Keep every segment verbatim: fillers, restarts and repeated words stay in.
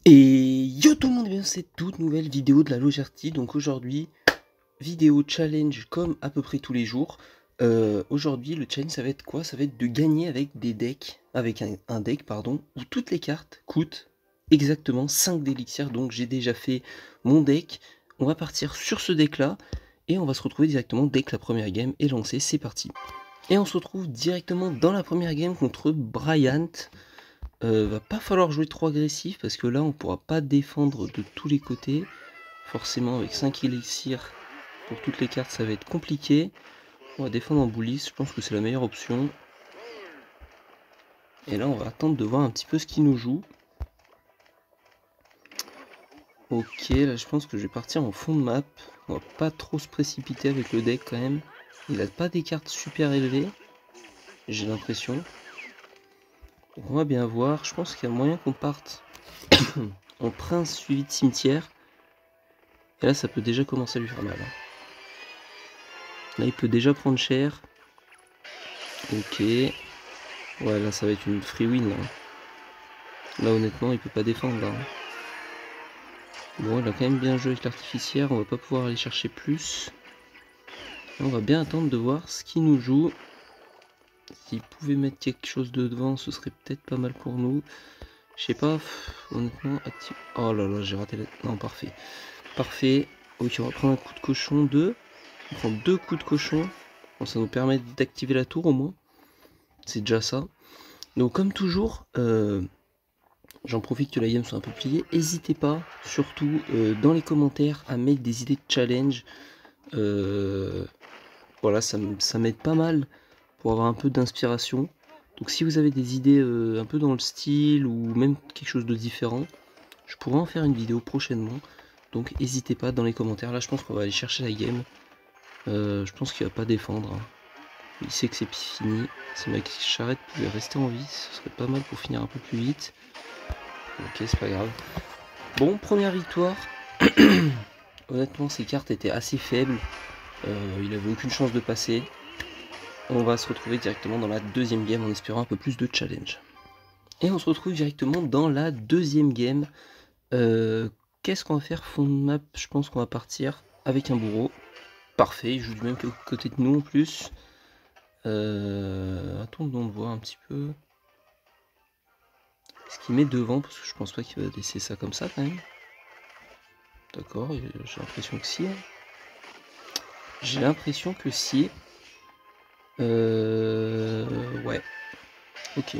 Et yo tout le monde, bienvenue dans cette toute nouvelle vidéo de la Logerty. Donc aujourd'hui, vidéo challenge comme à peu près tous les jours. Euh, aujourd'hui le challenge ça va être quoi? Ça va être de gagner avec des decks, avec un, un deck pardon, où toutes les cartes coûtent exactement cinq d'élixir. Donc j'ai déjà fait mon deck, on va partir sur ce deck là, et on va se retrouver directement dès que la première game est lancée, c'est parti. Et on se retrouve directement dans la première game contre Bryant. Euh, va pas falloir jouer trop agressif parce que là on pourra pas défendre de tous les côtés. Forcément avec cinq élixirs pour toutes les cartes ça va être compliqué. On va défendre en boulisse, je pense que c'est la meilleure option. Et là on va attendre de voir un petit peu ce qu'il nous joue. Ok, là je pense que je vais partir en fond de map. On va pas trop se précipiter avec le deck quand même. Il a pas des cartes super élevées, j'ai l'impression. Donc on va bien voir, je pense qu'il y a moyen qu'on parte en prince suivi de cimetière. Et là ça peut déjà commencer à lui faire mal. Là il peut déjà prendre cher. Ok. Ouais là ça va être une free win là. Là honnêtement il peut pas défendre là. Bon il a quand même bien joué avec l'artificière, on va pas pouvoir aller chercher plus. On va bien attendre de voir ce qu'il nous joue. S'il pouvait mettre quelque chose de devant ce serait peut-être pas mal pour nous. Je sais pas, pff, honnêtement active. Oh là là j'ai raté la... Non parfait. Parfait. Ok on va prendre un coup de cochon, deux. On prend deux coups de cochon. Bon, ça nous permet d'activer la tour au moins. C'est déjà ça. Donc comme toujours, euh, j'en profite que la game soit un peu pliée. N'hésitez pas, surtout euh, dans les commentaires, à mettre des idées de challenge. Euh, voilà, ça, ça m'aide pas mal pour avoir un peu d'inspiration. Donc si vous avez des idées euh, un peu dans le style ou même quelque chose de différent, je pourrais en faire une vidéo prochainement. Donc n'hésitez pas dans les commentaires. Là je pense qu'on va aller chercher la game. Euh, je pense qu'il va pas défendre. Hein. Il sait que c'est fini. Si ma charrette pouvait rester en vie, ce serait pas mal pour finir un peu plus vite. Ok, c'est pas grave. Bon, première victoire. Honnêtement, ces cartes étaient assez faibles. Euh, il avait aucune chance de passer. On va se retrouver directement dans la deuxième game en espérant un peu plus de challenge. Et on se retrouve directement dans la deuxième game. Euh, Qu'est-ce qu'on va faire? Fond de map, je pense qu'on va partir avec un bourreau. Parfait, il joue du même côté que nous en plus. Euh, attendons de voir un petit peu. Est-ce qu'il met devant? Parce que je pense pas qu'il va laisser ça comme ça quand même. D'accord, j'ai l'impression que si. J'ai l'impression que si. Euh... Ouais. Ok.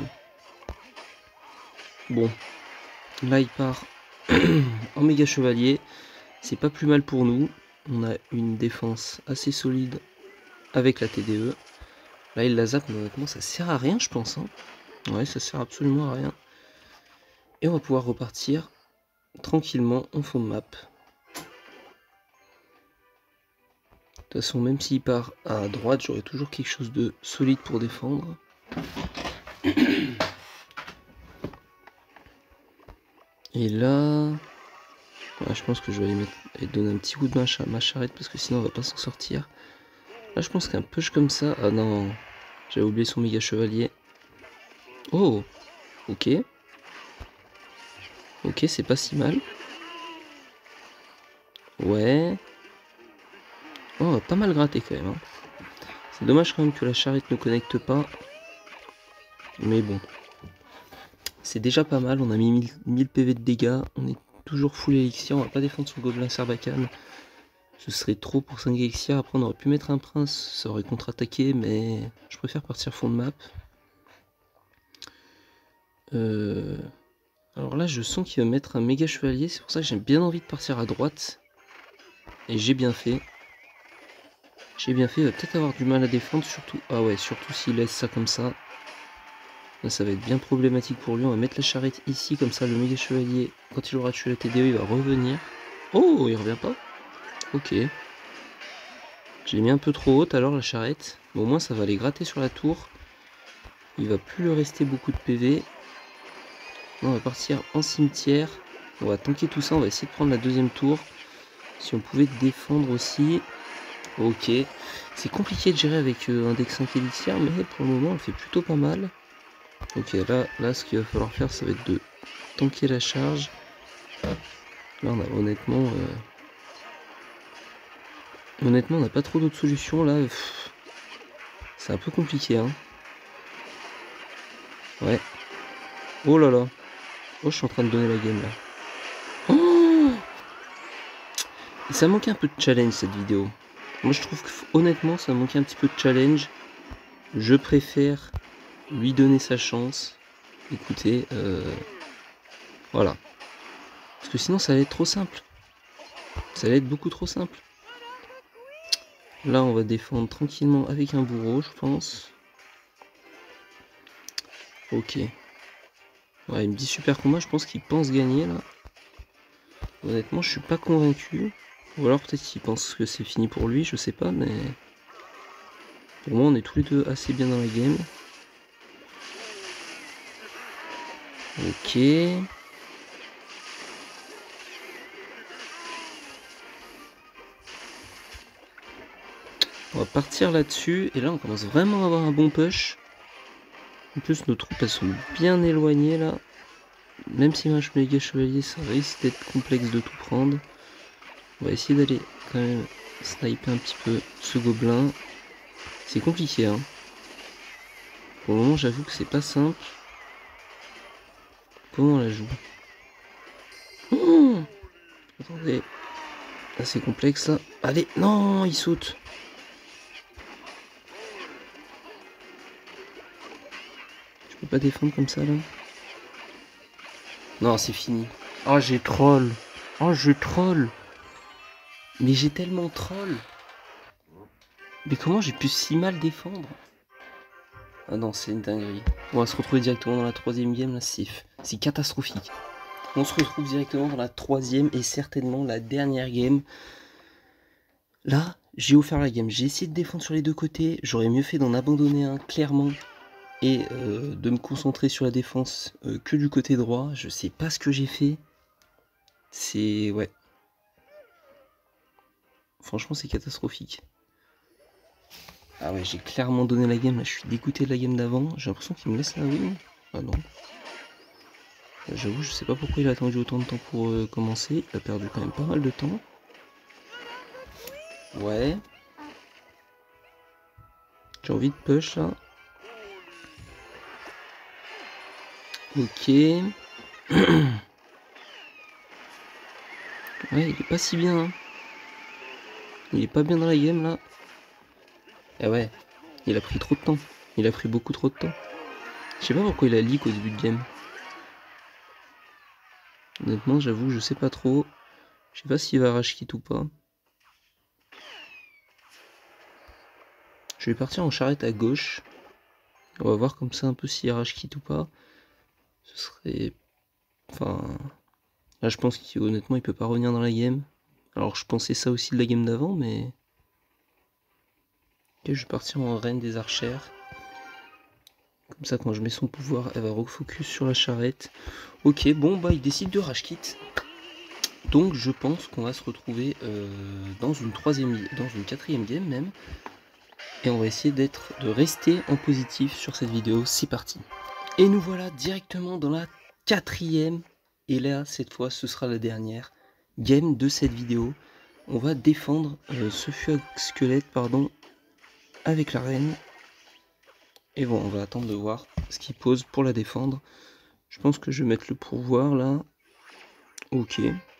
Bon. Là il part en méga chevalier. C'est pas plus mal pour nous. On a une défense assez solide avec la T D E. Là il la zappe, mais honnêtement ça sert à rien je pense. Hein. Ouais, ça sert absolument à rien. Et on va pouvoir repartir tranquillement en fond de map. De toute façon, même s'il part à droite, j'aurai toujours quelque chose de solide pour défendre. Et là, ouais, je pense que je vais aller, mettre, aller donner un petit coup de main à ma charrette parce que sinon on va pas s'en sortir. Là, je pense qu'un push comme ça. Ah non, j'avais oublié son méga chevalier. Oh, ok. Ok, c'est pas si mal. Ouais. Oh, on va pas mal gratter quand même. Hein. C'est dommage quand même que la charrette ne connecte pas. Mais bon. C'est déjà pas mal, on a mis mille, mille P V de dégâts. On est toujours full élixir, on va pas défendre son gobelin Sarbacane. Ce serait trop pour cinq élixirs. Après on aurait pu mettre un prince, ça aurait contre-attaqué, mais je préfère partir fond de map. Euh... Alors là je sens qu'il va mettre un méga chevalier, c'est pour ça que j'ai bien envie de partir à droite. Et j'ai bien fait. J'ai bien fait, il va peut-être avoir du mal à défendre, surtout. Ah ouais, surtout s'il laisse ça comme ça. Là ça va être bien problématique pour lui. On va mettre la charrette ici, comme ça le méga chevalier, quand il aura tué la T D E, il va revenir. Oh, il revient pas. Ok. Je l'ai mis un peu trop haute alors la charrette. Mais au moins ça va aller gratter sur la tour. Il va plus lui rester beaucoup de P V. On va partir en cimetière. On va tanker tout ça. On va essayer de prendre la deuxième tour. Si on pouvait défendre aussi. Ok. C'est compliqué de gérer avec un deck cinq élixir. Mais pour le moment on le fait plutôt pas mal. Ok, là, là ce qu'il va falloir faire ça va être de tanker la charge. Là on a honnêtement... Euh... Honnêtement on n'a pas trop d'autres solutions là. C'est un peu compliqué hein. Ouais. Oh là là. Oh je suis en train de donner la game là. Oh, ça manquait un peu de challenge cette vidéo. Moi je trouve que honnêtement ça manquait un petit peu de challenge. Je préfère lui donner sa chance. Écoutez, euh, voilà. Parce que sinon ça allait être trop simple. Ça allait être beaucoup trop simple. Là on va défendre tranquillement avec un bourreau je pense. Ok. Ouais, il me dit super combat, je pense qu'il pense gagner là. Honnêtement je suis pas convaincu. Ou alors peut-être qu'il pense que c'est fini pour lui, je sais pas, mais... Pour moi on est tous les deux assez bien dans la game. Ok. On va partir là-dessus. Et là on commence vraiment à avoir un bon push. En plus nos troupes elles sont bien éloignées là. Même si match méga chevalier ça risque d'être complexe de tout prendre. On va essayer d'aller quand même sniper un petit peu ce gobelin. C'est compliqué hein. Pour le moment j'avoue que c'est pas simple. Comment on la joue? Oh, attendez. Ah, c'est complexe là. Allez, non, il saute. Je peux pas défendre comme ça là. Non, c'est fini. Oh, j'ai troll. Oh, je troll. Mais j'ai tellement troll. Mais comment j'ai pu si mal défendre? Ah non, c'est une dinguerie. On va se retrouver directement dans la troisième game là, c'est c'est catastrophique. On se retrouve directement dans la troisième et certainement la dernière game. Là, j'ai offert la game. J'ai essayé de défendre sur les deux côtés. J'aurais mieux fait d'en abandonner un, clairement. Et euh, de me concentrer sur la défense euh, que du côté droit. Je sais pas ce que j'ai fait. C'est... ouais. Franchement, c'est catastrophique. Ah ouais, j'ai clairement donné la game. Là, je suis dégoûté de la game d'avant. J'ai l'impression qu'il me laisse la win. Ah non. J'avoue, je sais pas pourquoi il a attendu autant de temps pour euh, commencer. Il a perdu quand même pas mal de temps. Ouais. J'ai envie de push là. Ok. Ouais, il est pas si bien. Hein. Il est pas bien dans la game là. Eh ouais, il a pris trop de temps. Il a pris beaucoup trop de temps. Je sais pas pourquoi il a leak au début de game. Honnêtement, j'avoue, je sais pas trop. Je sais pas s'il va rage quit ou pas. Je vais partir en charrette à gauche. On va voir comme ça un peu s'il rage quit ou pas. Ce serait... Enfin... Là, je pense qu'honnêtement, il peut pas revenir dans la game. Alors, je pensais ça aussi de la game d'avant, mais... Ok, je vais partir en reine des archères. Comme ça, quand je mets son pouvoir, elle va refocus sur la charrette. Ok, bon, bah, il décide de rage quit. Donc, je pense qu'on va se retrouver euh, dans une troisième, dans une quatrième game même. Et on va essayer d'être, de rester en positif sur cette vidéo. C'est parti. Et nous voilà directement dans la quatrième. Et là, cette fois, ce sera la dernière game de cette vidéo. On va défendre euh, ce feu squelette, pardon, avec la reine. Et bon, on va attendre de voir ce qu'il pose pour la défendre. Je pense que je vais mettre le pourvoir là. Ok.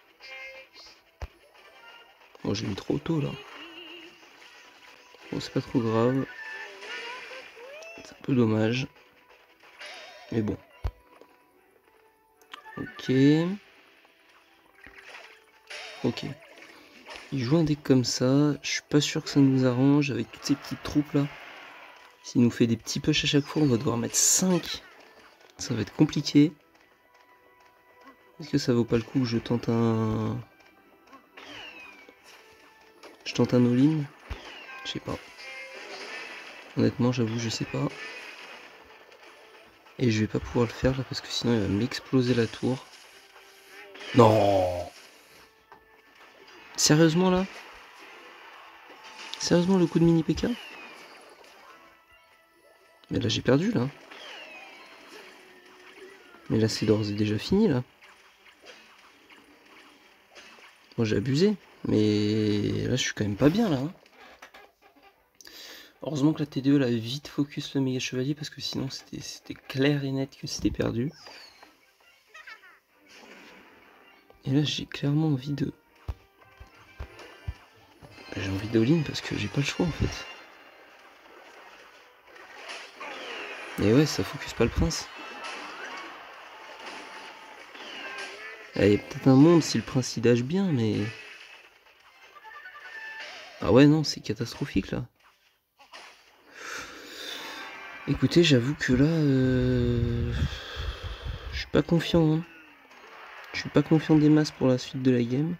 Bon, j'ai mis trop tôt là. Bon, c'est pas trop grave. C'est un peu dommage. Mais bon. Ok. Ok. Il joue un deck comme ça. Je suis pas sûr que ça nous arrange avec toutes ces petites troupes là. S'il nous fait des petits push à chaque fois, on va devoir mettre cinq. Ça va être compliqué. Est-ce que ça vaut pas le coup que je tente un... Je tente un all-in? Je sais pas. Honnêtement, j'avoue, je sais pas. Et je vais pas pouvoir le faire là parce que sinon il va m'exploser la tour. Non! Sérieusement là? Sérieusement le coup de mini P K? Mais là j'ai perdu là. Mais là c'est d'ores et déjà fini là. Moi j'ai abusé, mais là je suis quand même pas bien là. Hein. Heureusement que la T D E l'a vite focus le méga chevalier parce que sinon c'était clair et net que c'était perdu. Et là j'ai clairement envie de... J'ai envie d'all-in parce que j'ai pas le choix en fait. Et ouais, ça focus pas le prince. Il y a peut-être un monde si le prince il dash bien, mais... Ah ouais, non, c'est catastrophique là. Écoutez, j'avoue que là... Euh... Je suis pas confiant. Hein. Je suis pas confiant des masses pour la suite de la game.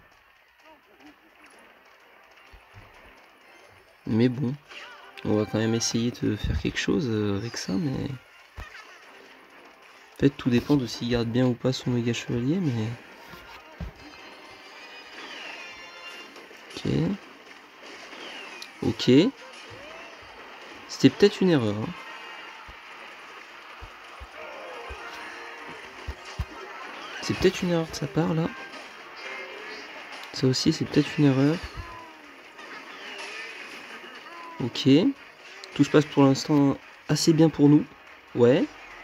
Mais bon, on va quand même essayer de faire quelque chose avec ça, mais... En fait, tout dépend de s'il garde bien ou pas son méga chevalier, mais... Ok. Ok. C'était peut-être une erreur. Hein. C'est peut-être une erreur de sa part, là. Ça aussi, c'est peut-être une erreur. Ok. Tout se passe pour l'instant assez bien pour nous. Ouais.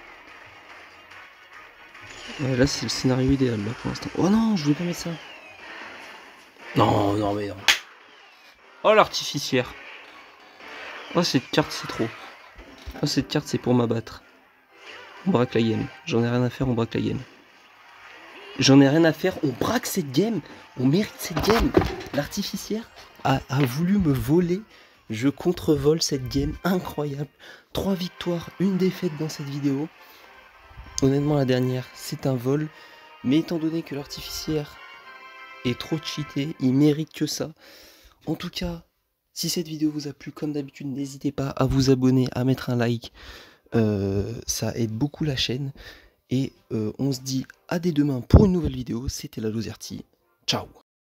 Ouais, là, c'est le scénario idéal, là, pour l'instant. Oh non, je voulais pas mettre ça. Non, non, mais non. Oh, l'artificière. Oh, cette carte, c'est trop. Oh, cette carte, c'est pour m'abattre. On braque la game. J'en ai rien à faire, on braque la game. J'en ai rien à faire, on braque cette game. On mérite cette game. L'artificière a, a voulu me voler. Je contrevole cette game incroyable. Trois victoires, une défaite dans cette vidéo. Honnêtement, la dernière, c'est un vol. Mais étant donné que l'artificière est trop cheaté, il mérite que ça. En tout cas, si cette vidéo vous a plu, comme d'habitude, n'hésitez pas à vous abonner, à mettre un like. Euh, ça aide beaucoup la chaîne. Et euh, on se dit à dès demain pour une nouvelle vidéo. C'était la Lozerty. Ciao.